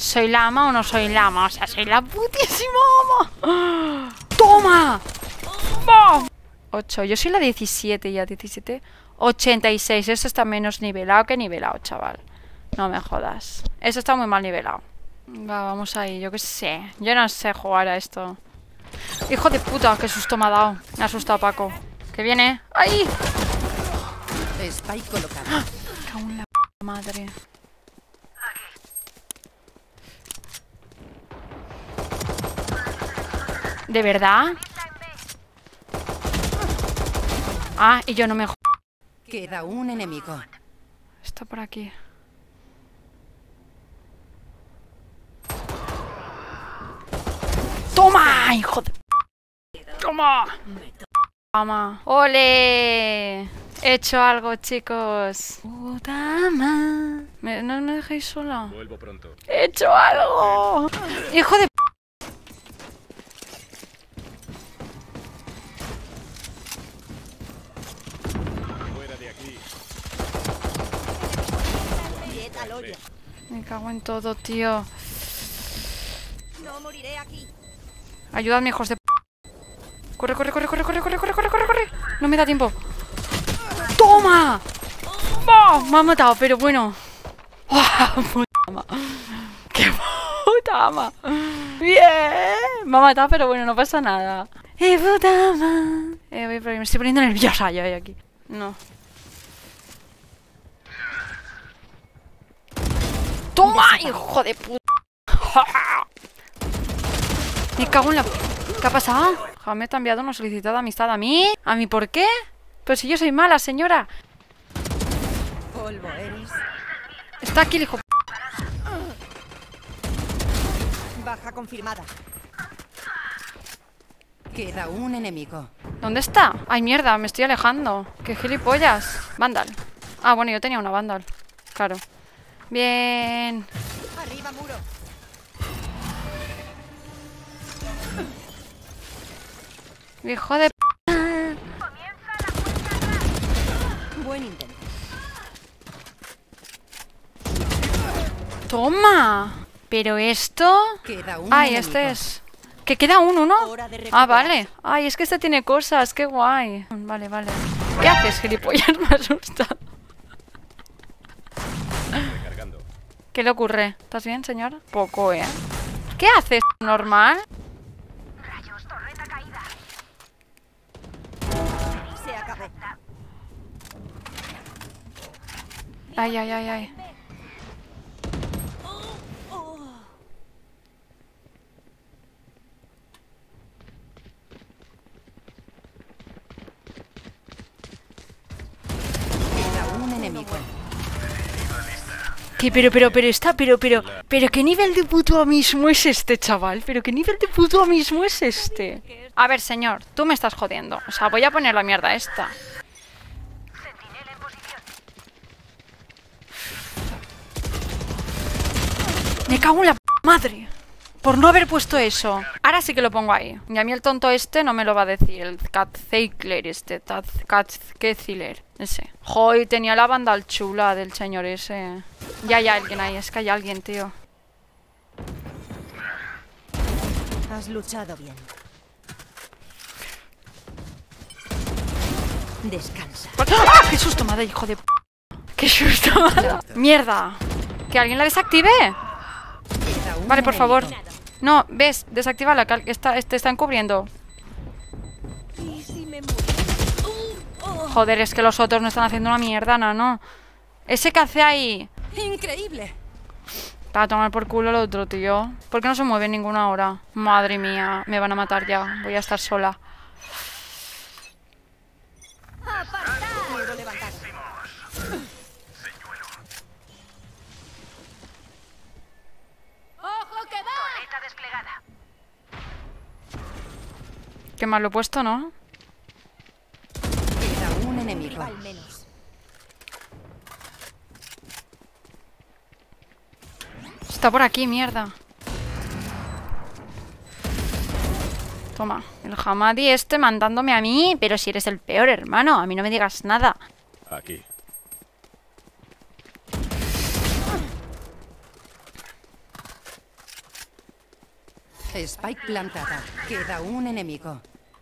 ¿Soy la ama o no soy la ama? O sea, soy la putísima ama. ¡Toma! ¡Bam! 8, yo soy la 17 ya, 17. 86, eso está menos nivelado que nivelado, chaval. No me jodas. Eso está muy mal nivelado. Va, vamos ahí, yo qué sé. Yo no sé jugar a esto. Hijo de puta, qué susto me ha dado. Me ha asustado Paco. Que viene. ¡Ahí! Spike colocado. ¡Ah! Cago en la madre. ¿De verdad? Ah, y yo no me... Queda un enemigo. Está por aquí. ¡Toma, hijo de... ¡Toma! ¡Toma! ¡Ole! He hecho algo, chicos. Puta madre. ¿No me dejéis sola? Vuelvo pronto. ¡He hecho algo! ¡Hijo de... Fuera de aquí. Me cago en todo, tío. No moriré aquí. Ayudadme, hijos de... Corre, corre, corre, corre, corre, corre, corre, corre, corre, corre. No me da tiempo. ¡Toma! ¡Oh! Me ha matado, pero bueno. ¡Oh, puta ama! ¡Qué puta ama! ¡Bien! Me ha matado, pero bueno, no pasa nada. Puta ama! Me estoy poniendo nerviosa yo aquí. No. ¡Toma, hijo de puta! Me cago en la... ¿Qué ha pasado? Jaime te ha enviado una solicitud de amistad a mí. ¿A mí por qué? Pero si yo soy mala, señora. Polvo eres. Está aquí el hijo... Baja confirmada. Queda un enemigo. ¿Dónde está? Ay, mierda, me estoy alejando. ¡Qué gilipollas! Vandal. Ah, bueno, yo tenía una Vandal. Claro. Bien. Arriba muro. Hijo de... Buen intento. ¡Toma! ¿Pero esto? Queda un Ay, enemigo. este es... Que queda uno, ¿no? Hora de Ah, recuperar. vale. Ay, es que este tiene cosas. Qué guay. Vale, vale. ¿Qué haces, gilipollas? Me asusta. Recargando. ¿Qué le ocurre? ¿Estás bien, señor? Poco, ¿eh? ¿Qué haces? ¿Normal? Se acabó. Ay, ay, ay, ay. Queda un enemigo. ¿Qué? Pero, ¿qué nivel de puto amismo es este, chaval? ¿Pero qué nivel de puto amismo es este? A ver, señor, tú me estás jodiendo. O sea, voy a poner la mierda esta. Me cago en la madre. Por no haber puesto eso. Ahora sí que lo pongo ahí. Y a mí el tonto este no me lo va a decir. El Katzeichler este. Katzeichler. Ese. Joder, tenía la Vandal chula del señor ese. Ya hay alguien ahí. Es que hay alguien, tío. Has luchado bien. Descansa. ¡Ah! ¡Qué susto me ha dado, hijo de... ¡Qué susto me ha dado! ¡Mierda! ¿Que alguien la desactive? Queda un Vale, por enemigo. favor. No, ves, desactívala, que te están cubriendo. Joder, es que los otros no están haciendo una mierda, no. Ese que hace ahí. Increíble. Para tomar por culo el otro, tío. ¿Por qué no se mueve ninguno ahora? Madre mía, me van a matar ya. Voy a estar sola. Muro levantado. Qué mal lo he puesto, ¿no? Queda un enemigo. Al menos. Está por aquí, mierda. Toma, el Hamadi este mandándome a mí. Pero si eres el peor, hermano. A mí no me digas nada. Aquí. Spike plantada. Queda un enemigo.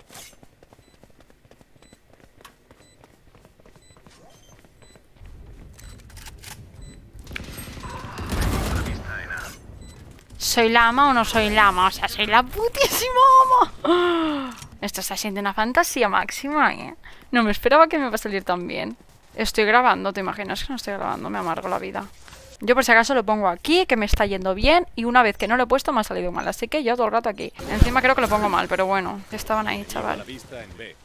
¿Soy la ama o no soy la ama? O sea, soy la putísima ama. Esto está siendo una fantasía máxima, ¿eh? No me esperaba que me va a salir tan bien. Estoy grabando, ¿te imaginas que no estoy grabando? Me amargo la vida. Yo por si acaso lo pongo aquí, que me está yendo bien. Y una vez que no lo he puesto me ha salido mal. Así que yo todo el rato aquí. Encima creo que lo pongo mal, pero bueno. Estaban ahí, A la chaval. vista en B.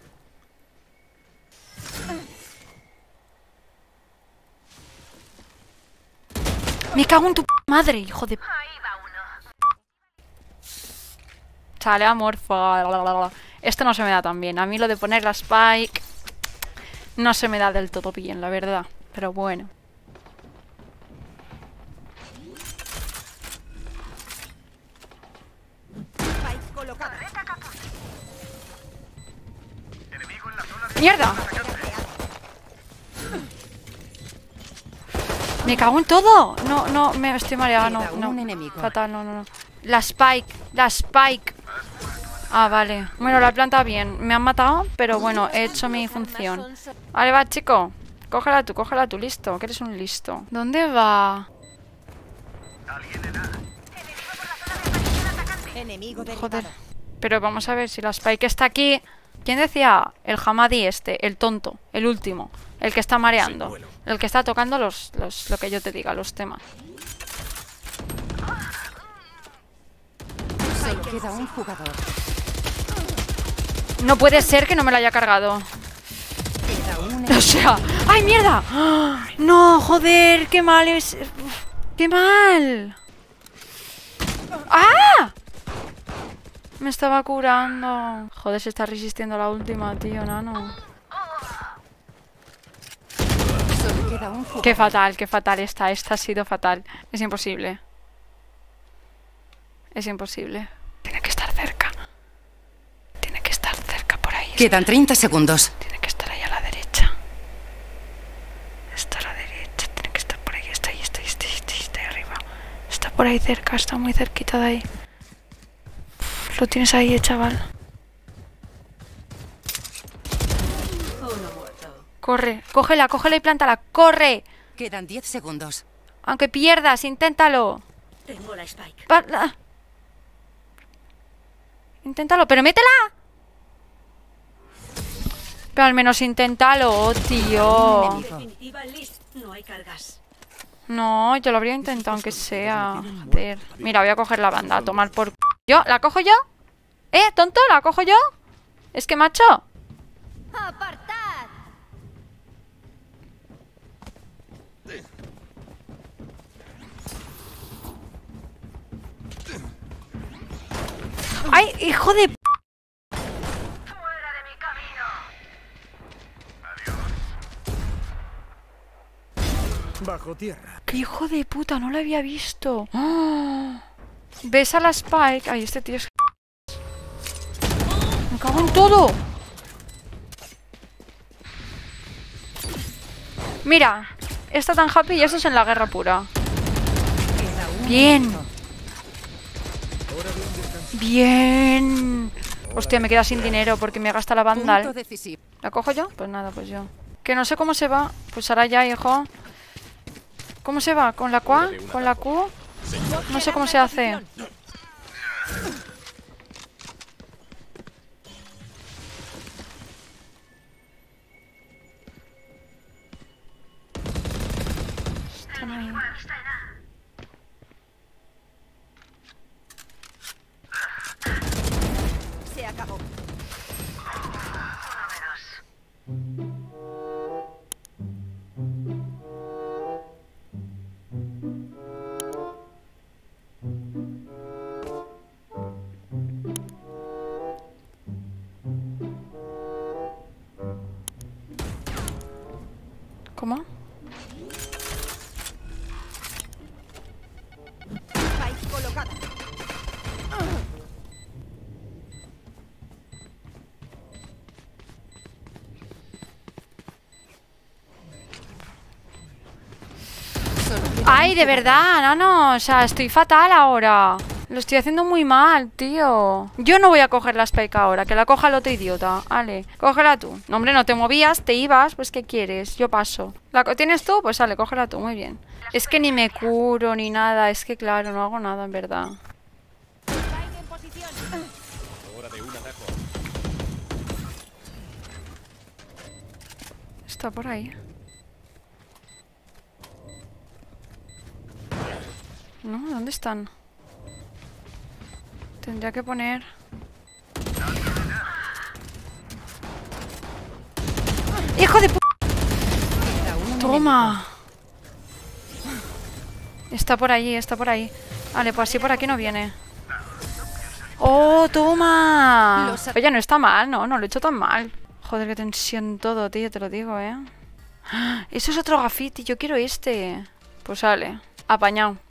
Me cago en tu madre, hijo de... Sale, amor. Esto no se me da tan bien. A mí lo de poner la Spike no se me da del todo bien, la verdad. Pero bueno. Spike colocado. ¡Mierda! Me cago en todo. No, me estoy mareada, no, Queda un no. enemigo. Fatal, no. La Spike. Ah, vale. Bueno, la planta bien. Me han matado, pero bueno, he hecho mi función. Vale, va, chico. Cógela tú, listo. Que eres un listo. ¿Dónde va? Enemigo Joder. derribado. Pero vamos a ver si la Spike está aquí. ¿Quién decía? El Hamadi este, el tonto, el último. El que está mareando. El que está tocando lo que yo te diga, los temas. Solo queda un jugador. No puede ser que no me lo haya cargado. Queda un O enemigo. sea... ¡Ay, mierda! ¡Ah! No, joder, qué mal es... ¡Qué mal! ¡Ah! Me estaba curando. Joder, se está resistiendo a la última, tío, nano. Solo queda un jugador. Qué fatal está. Esta ha sido fatal. Es imposible. Es imposible. Tiene que estar cerca. Tiene que estar cerca por ahí. Quedan 30 segundos. Tiene que estar ahí a la derecha. Está a la derecha. Tiene que estar por ahí. Está ahí arriba. Está por ahí cerca. Está muy cerquita de ahí. Uf, lo tienes ahí, chaval. Corre. Cógela y plántala. ¡Corre! Quedan 10 segundos. Aunque pierdas, inténtalo. Tengo la Spike. Inténtalo, pero métela. Pero al menos inténtalo, tío. Definitiva list. No hay cargas. No, yo lo habría intentado aunque sea. Joder. Mira, voy a coger la banda, a tomar por... ¿Yo? ¿La cojo yo? ¿Tonto? ¿La cojo yo? Es que, macho... ¡Apartad! ¡Ay, hijo de... Bajo tierra. ¡Qué hijo de puta! No lo había visto. ¡Ah! ¿Ves a la Spike? Ay, este tío es... ¡Me cago en todo! Mira, está tan happy y eso es en la guerra pura. Queda un Bien. enemigo. Bien. Hostia, me queda sin dinero porque me gasta la Punto Vandal. decisivo. ¿La cojo yo? Pues nada, pues yo. Que no sé cómo se va. Pues ahora ya, hijo. ¿Cómo se va? ¿Con la Q? ¿Con la Q? No sé cómo se hace. Están ahí. Se acabó. ¿Cómo? Spike colocada. Ay, de verdad, no, o sea, estoy fatal ahora. Lo estoy haciendo muy mal, tío. Yo no voy a coger la Spike ahora, que la coja el otro idiota. Vale, cógela tú. No, hombre, no te movías, te ibas, pues ¿qué quieres? Yo paso. ¿La tienes tú? Pues vale, cógela tú, muy bien. Es que ni me curo ni nada, es que claro, no hago nada en verdad. Spike en posición. Hora de un atajo. Está por ahí. No, ¿dónde están? Tendría que poner... ¡Hijo de p... ¡Toma! Está por allí, está por ahí. Vale, pues así por aquí no viene. ¡Oh, toma! Oye, no está mal, no lo he hecho tan mal. Joder, qué tensión todo, tío, te lo digo, ¿eh? Eso es otro graffiti, yo quiero este. Pues sale, apañado.